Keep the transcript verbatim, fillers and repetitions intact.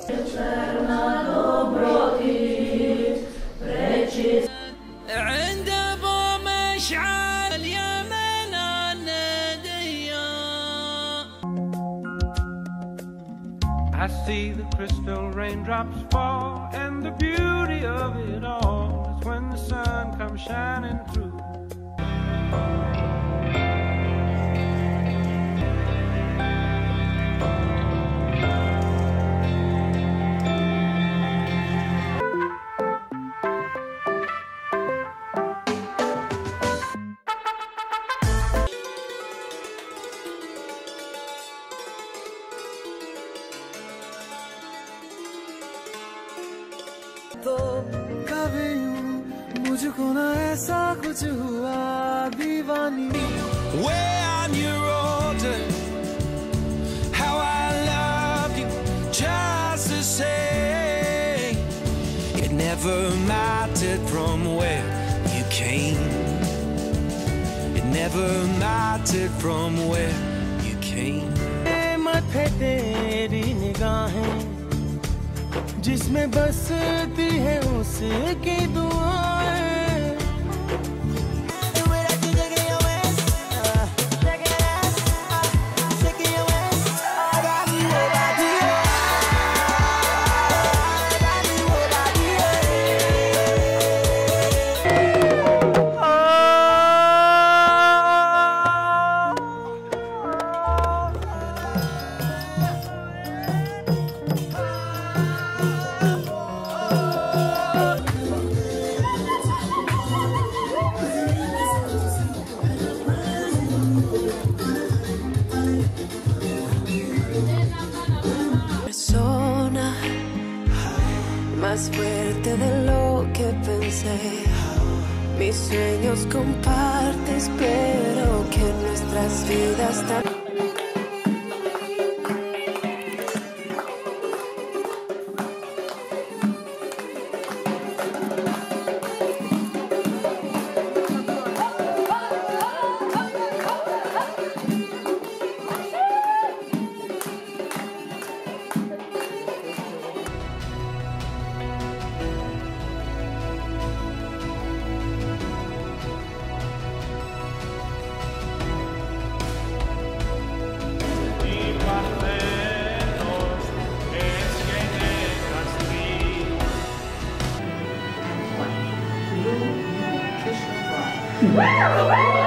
عند ابو مشعل يا من الندية. I see the crystal raindrops fall, and the beauty of it all is when the sun comes shining through. तो कभी यूं मुझको ना ऐसा कुछ हुआ दीवानी. When you're older, how I love you just the same. It never mattered from where you came. It never mattered from where you came. माथे तेरी निगाहें जिसमें बसती है उसकी दुआएं. Más fuerte de lo que pensé, mis sueños compartes, pero que nuestras vidas también. Where?